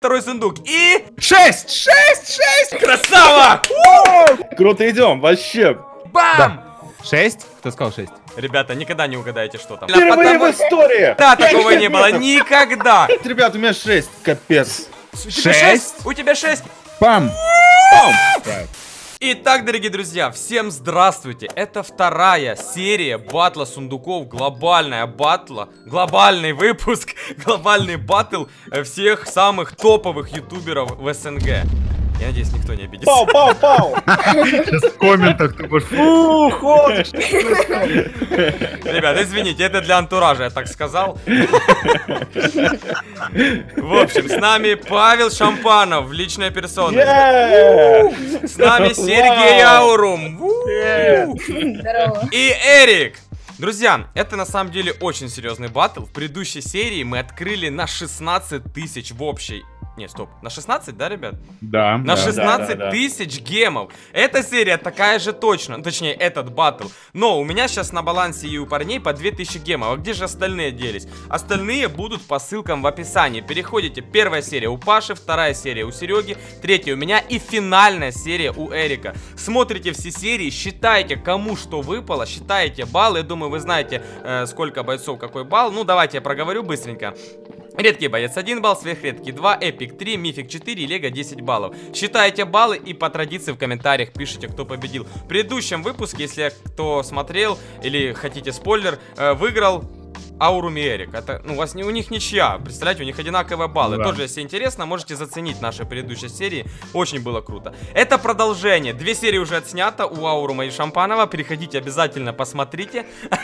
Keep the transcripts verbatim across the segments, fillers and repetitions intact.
второй сундук и... Шесть! Шесть! Шесть! Красава! Круто идем, вообще. Бам! Да. Шесть? Кто сказал шесть? Ребята, никогда не угадаете, что там. Впервые в истории. Да, такого не было никогда. Ребят, у меня шесть, капец. У тебя шесть? У тебя шесть? Пам! Пам! Итак, дорогие друзья, всем здравствуйте! Это вторая серия батла сундуков, глобальная батла, глобальный выпуск, глобальный батл всех самых топовых ютуберов в СНГ. Я надеюсь, никто не обидится. Пау, пау, пау! Сейчас в комментах ты будешь... Фу, ходишь! Ребят, извините, это для антуража, я так сказал. В общем, с нами Павел Шампанов, личная персона. Yeah! С нами Сергей Аурум. Здорово. И Эрик. Друзья, это на самом деле очень серьезный батл. В предыдущей серии мы открыли на шестнадцать тысяч в общей... Не, стоп, на шестнадцать, да, ребят? Да. На да. шестнадцать да, да, да. тысяч гемов. Эта серия такая же точно, точнее, этот батл. Но у меня сейчас на балансе и у парней по две тысячи гемов. А где же остальные делись? Остальные будут по ссылкам в описании. Переходите, первая серия у Паши, вторая серия у Сереги, третья у меня и финальная серия у Эрика. Смотрите все серии, считайте, кому что выпало, считайте баллы. Я думаю, вы знаете, э, сколько бойцов, какой балл. Ну, давайте я проговорю быстренько. Редкий боец один балл, сверхредкий два, эпик три, мифик четыре и лего десять баллов. Считайте баллы и по традиции в комментариях пишите, кто победил. В предыдущем выпуске, если кто смотрел или хотите спойлер, э, выиграл Аурум и Эрик. Это, ну, у вас не, у них ничья. Представляете, у них одинаковые баллы. Да. Тоже, если интересно, можете заценить наши предыдущие серии. Очень было круто. Это продолжение. Две серии уже отснято у Аурума и Шампанова. Переходите обязательно, посмотрите.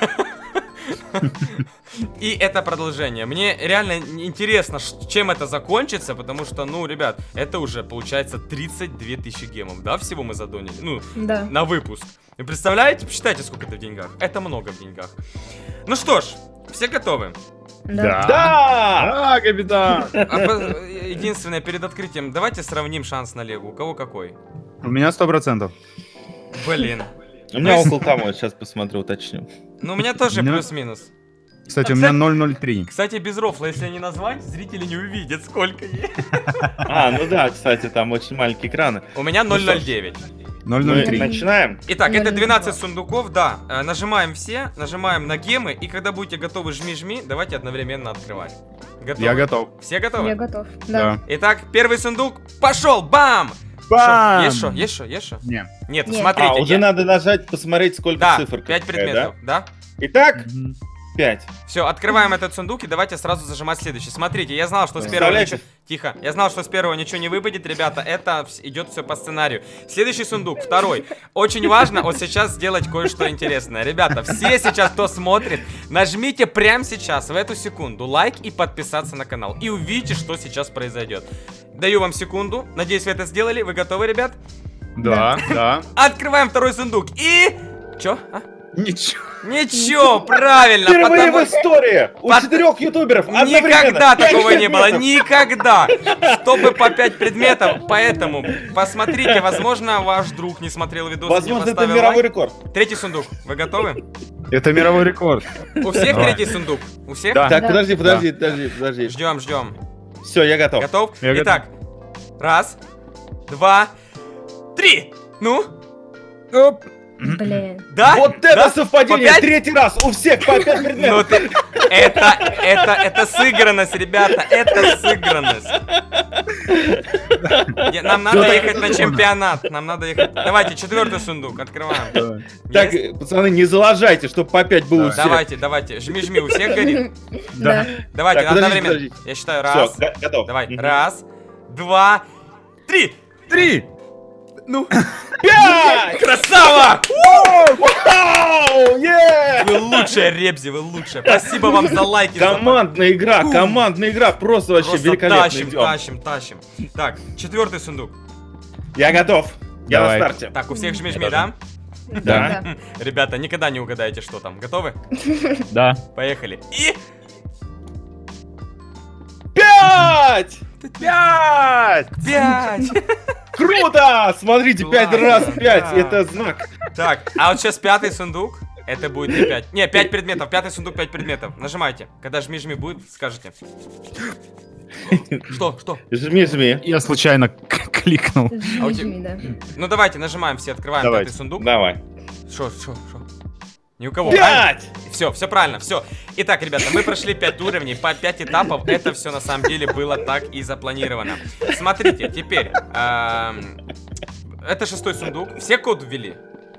И это продолжение. Мне реально интересно, чем это закончится, потому что, ну, ребят, это уже получается тридцать две тысячи гемов, да, всего мы задонили, ну, Да. на выпуск. Вы представляете? Посчитайте, сколько это в деньгах. Это много в деньгах. Ну что ж, все готовы? Да. Да! Да, капитан! А по- единственное, перед открытием, давайте сравним шанс на лего. У кого какой? У меня сто процентов. Блин. У меня около того, сейчас посмотрю, уточню. Ну, у меня тоже Ну. плюс-минус. Кстати, у меня ноль ноль три. Кстати, без рофла, если не назвать, зрители не увидят, сколько есть. А, ну да, кстати, там очень маленькие экраны. У меня ноль ноль девять. ноль Мы ноль три. начинаем. Итак, это Ноль двенадцать два. сундуков, да. Э, Нажимаем все, нажимаем на гемы, и когда будете готовы, жми-жми, давайте одновременно открывать. Готовы? Я готов. Все готовы? Я готов. Да. Да. Итак, первый сундук пошел, бам! Бам! Есть что, есть что, есть что? Не. Нет, Нет. смотрите. А, уже я- надо нажать, посмотреть, сколько Да, цифр. пять какая, предметов, да? да? Итак, Мгм. пять. Все, открываем этот сундук и давайте сразу зажимать следующий. Смотрите, я знал, что с первого Представляете? ничего... Тихо. Я знал, что с первого ничего не выпадет, ребята. Это вс- идет все по сценарию. Следующий сундук, второй. Очень важно вот сейчас сделать кое-что интересное. Ребята, все сейчас, кто смотрит, нажмите прямо сейчас, в эту секунду, лайк и подписаться на канал. И увидите, что сейчас произойдет. Даю вам секунду. Надеюсь, вы это сделали. Вы готовы, ребят? Да, да. Открываем второй сундук. И... Чё? А? Ничего. Ничего, правильно. Впервые потому- в истории у Под- четырех ютуберов одновременно. Никогда пять такого не было, предметов. никогда. Чтобы по пять предметов, поэтому посмотрите, возможно, ваш друг не смотрел видос, Возможно, не это поставил мировой лайк. рекорд. Третий сундук, вы готовы? Это мировой рекорд. У всех Давай. третий сундук? У всех? Да. Так, Да. подожди, подожди, подожди, подожди. Ждем, ждем. Все, я готов. Готов? Я готов. Итак, раз, два, три. Ну? Оп. Блин. Да? Вот это Да? совпадение! По пять? Третий раз у всех по пять Ну предметов. ты... Это, это, это сыгранность, ребята, это сыгранность. Не, Нам надо так ехать на это чемпионат, нам надо ехать... Давайте, четвертый сундук, открываем. Давай. Так, Есть? пацаны, не залажайте, чтобы по пять было у Давай. всех. Давайте, давайте, жми-жми, у всех горит. Да. Давайте, Так, подождите, одновременно. подождите. Я считаю, Все, раз, готов. давай, Мгм. раз, два, три. Три. Ну, Пять! красава! Вау! Е! Вы лучшие, Ребзи, вы лучшие. Спасибо вам за лайки. за Командная игра, Бум. командная игра, просто вообще Просто великолепно тащим, идем. тащим, тащим. Так, четвертый сундук. Я готов. Я Давай. на старте. Так, у всех жми-жми, Я да? Да. Ребята, никогда не угадаете, что там. Готовы? Да. Поехали. И... Пять! Пять. Пять! Круто! Смотрите, пять Ладно, раз пять, да. это знак. Так, а вот сейчас пятый сундук. Это будет не пять. Не, пять предметов. Пятый сундук, пять предметов. Нажимайте. Когда жми-жми будет, скажете. Что, что? Жми, жми. Я случайно кликнул. А у тебя- Жми, да. Ну давайте, нажимаем все, открываем Давайте. пятый сундук. Давай. Что, что, что? Ни у кого. Пять! Все, все правильно, все. Итак, ребята, мы прошли пять уровней, по пять этапов. Это все на самом деле было так и запланировано. Смотрите, теперь. эм, Это шестой сундук. Все код ввели?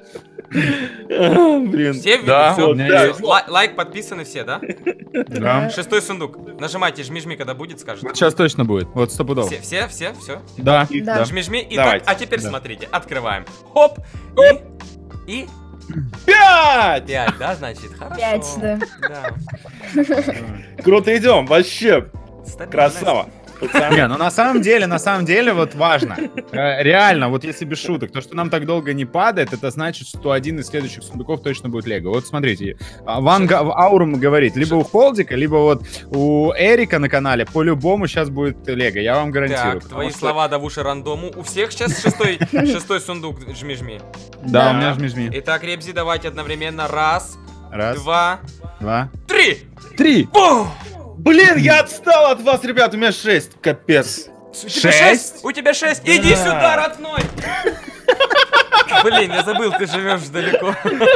Блин. Все ввели? Да, Всё? у меня Всё, есть. лай- Лайк подписаны все, да? Да. Шестой сундук. Нажимайте, жми-жми, когда будет, скажете. Вот сейчас точно будет. Вот стопудово. Все, все, все, все. Да, Да. да. Жми-жми. Итак, Давайте. а теперь Да. смотрите, открываем. Хоп. И... И... Пять! Пять, да, значит? Хорошо. Пять, да. Да. Круто идем, вообще. Стабильность. Красава. Пацаны. Не, ну на самом деле, на самом деле, вот важно. Э, Реально, вот если без шуток, то, что нам так долго не падает, это значит, что один из следующих сундуков точно будет Лего. Вот смотрите, а, Ван Га- Аурум говорит, либо у Холдика, либо вот у Эрика на канале по-любому сейчас будет Лего, я вам гарантирую. Так, потому твои что- слова да в уши рандому. У всех сейчас шестой, шестой сундук жми-жми. Да, Да. у меня жми-жми. Итак, Ребзи, давайте одновременно. Раз, Раз, два, два, три. три. Бум! Блин, я отстал от вас, ребят, у меня шесть. Капец. У тебя Шесть? У тебя шесть. Иди сюда, родной. Блин, я забыл, ты живешь далеко.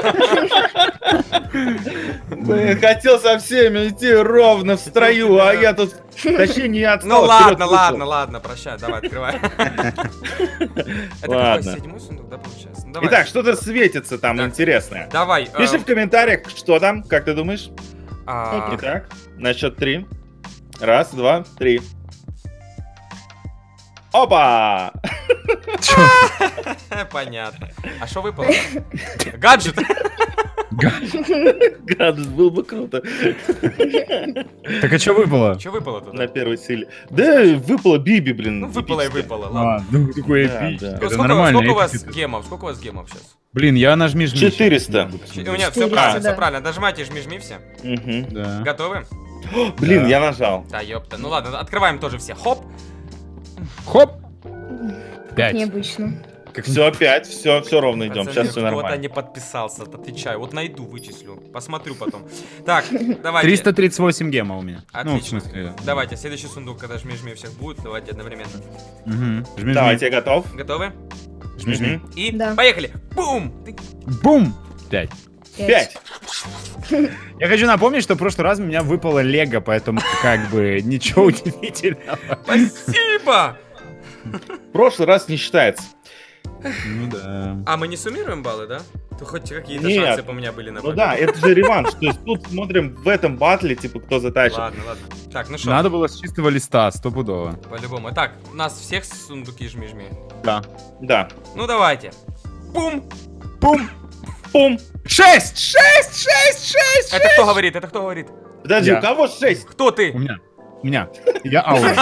Блин, хотел со всеми идти ровно в строю, а я тут... Точнее, не отстал. Ну а вперед ладно, вышел. ладно, ладно, прощай, давай, открывай. Это какой, Ладно. седьмой сундук, да, получается? Ну, давай. Итак, что-то светится там Так. интересное. Давай. Пиши э, в комментариях, что там, как ты думаешь? а, Итак, на счет три. Раз, два, три. Опа! Понятно. А что выпало? Гаджет. Гаджет, был бы круто. Так а что выпало? Что выпало тут? На первой силе. Да, выпало Биби, блин. Ну, выпало и эпическое. выпало, ладно. А, ну такой Да, эпичный. да. Это Сколько, нормально. сколько у вас эпик. гемов? Сколько у вас гемов сейчас? Блин, я нажми жми. четыреста. У меня все Четыреста, правильно, да. все правильно. Нажимайте жми-жми все. Мгм. Да. Готовы? Блин, Да. я нажал. Да, ёпта. Ну ладно, открываем тоже все. Хоп. Хоп. Пять. Необычно. Все опять, все, все ровно идем. Пацаны, Сейчас все кто-то нормально. не подписался, отвечаю. Вот найду, вычислю. Посмотрю потом. Так, давайте. триста тридцать восемь гема у меня. Ну, в Отлично. смысле. Давайте, следующий сундук, когда жми-жми у всех будет. Давайте одновременно. Мгм. Жми, Давайте, я готов. Готовы? жми, жми. Мгм. И Да. поехали. Бум! Ты- Бум! Пять. Пять. Я хочу напомнить, что в прошлый раз у меня выпало Лего, поэтому как бы ничего удивительного. Спасибо! В прошлый раз не считается. Ну да. А мы не суммируем баллы, да? То хоть какие-то Нет. шансы у меня были на Ну победу. да, это же реванш. То есть тут смотрим в этом батле, типа, кто затащит. Ладно, ладно. Так, ну что, Надо было с чистого листа, стопудово. по-любому. Так, у нас всех сундуки жми-жми. Да. Да. Ну давайте. Бум! Бум! Пум. Шесть! Шесть! Шесть! Шесть! Это кто говорит? Это кто говорит? Подожди, Я. у кого шесть? Кто У ты? меня. У меня. Я Аура.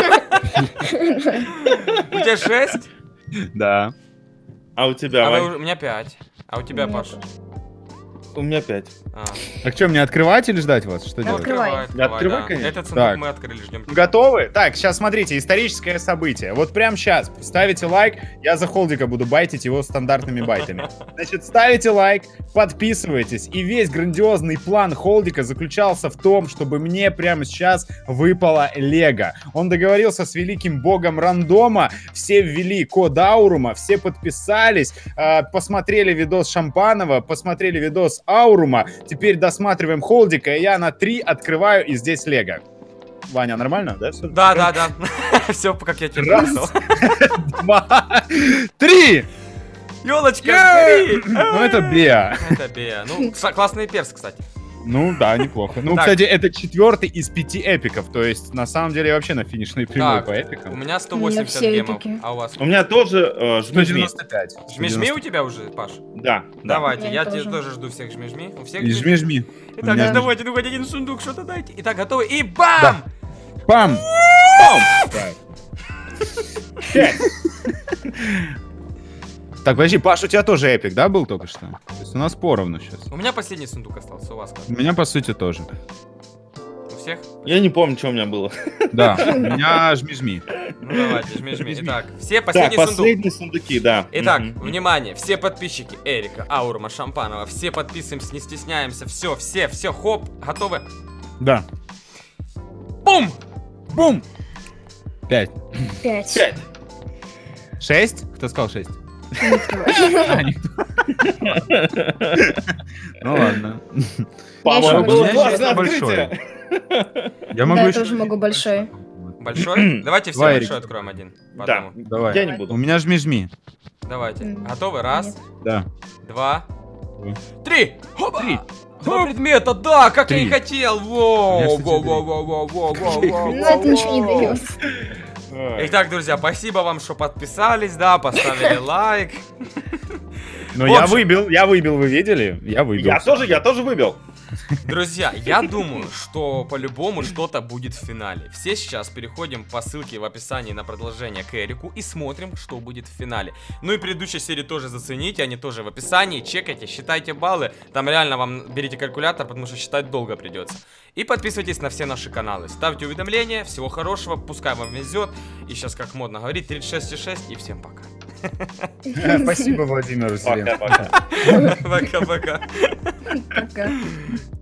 У тебя шесть? Да. А у тебя, А Вань? вы уже- у меня пять. А у тебя, У меня Паша? У меня пять. А. Так что, мне открывать или ждать вас? Что Ну, делать? Открывай. Открывай, да. конечно. Этот сундук Так. мы открыли, ждем. Готовы? Так, сейчас смотрите, историческое событие. Вот прямо сейчас ставите лайк, я за Холдика буду байтить его стандартными байтами. Значит, ставите лайк, подписывайтесь, и весь грандиозный план Холдика заключался в том, чтобы мне прямо сейчас выпало Лего. Он договорился с великим богом рандома, все ввели код Аурума, все подписались, э, посмотрели видос Шампанова, посмотрели видос Аурума, теперь досматриваем Холдика, и я на три открываю, и здесь Лего. Ваня, нормально, да? Всё? Да, да, да. Все, как я тебе Раз. написал. Два, три! Елочка, Yeah! гори! Ну, это Беа. Это Беа. Ну, кса- классный перс, кстати. Ну, да, неплохо. Ну, Так. кстати, это четвертый из пяти эпиков. То есть, на самом деле, я вообще на финишной прямой Так, по У эпикам. меня сто У меня восемьдесят все гемов. эпики. А у вас? У меня тоже э, сто жми-жми. девяносто пять. Жми-жми у тебя уже, Паш? Да, да. Давайте, Я я тоже. тебе тоже жду всех жми-жми. У всех И жми-жми. У Итак, меня- давайте, ну хоть один сундук, что-то дайте. Итак, готовы. И бам! Пам! Пять. Так, подожди, Паш, у тебя тоже эпик, да, был только что? То есть у нас поровну сейчас. У меня последний сундук остался, у вас как? У меня, по сути, тоже. У всех? Я не помню, что у меня было. Да, у меня жми-жми. Ну давайте, жми, жми. Итак, все Так, последний сундук. последние сундуки, да. Итак, Мгм. внимание, все подписчики Эрика, Аурма, Шампанова, все подписываемся, не стесняемся, все, все, все, хоп, готовы? Да. Бум! Бум! Пять. Пять. Пять. Шесть? Кто сказал шесть? А, никто. Ну ладно. По-моему, Я было еще классное большой. открытие. Я могу Да, я еще... тоже могу большой. Большой? Давайте все Давай, большой Эрик. откроем один. по Да, одному. Давай. я не У буду. меня жми-жми. Давайте. М. Готовы? Раз, Нет. Да. два, Ой. три! Хопа! Три. Два предмета, да, как я и Три. хотел! Я, Воу, кстати, воу, три. воу, воу, воу, воу, воу, воу, Ну, это ничего не воу. дает. Итак, друзья, спасибо вам, что подписались, да, поставили лайк. Ну В я общем- выбил, я выбил, вы видели? Я выбил. Я тоже, я тоже выбил. Друзья, я думаю, что по-любому что-то будет в финале. Все сейчас переходим по ссылке в описании на продолжение к Эрику и смотрим, что будет в финале. Ну и предыдущие серии тоже зацените, они тоже в описании. Чекайте, считайте баллы. Там реально вам берите калькулятор, потому что считать долго придется. И подписывайтесь на все наши каналы. Ставьте уведомления. Всего хорошего, пускай вам везет. И сейчас, как модно говорить, тридцать шесть и шесть. И всем пока. Спасибо, Владимир Васильевич. Пока-пока. Пока-пока. Пока.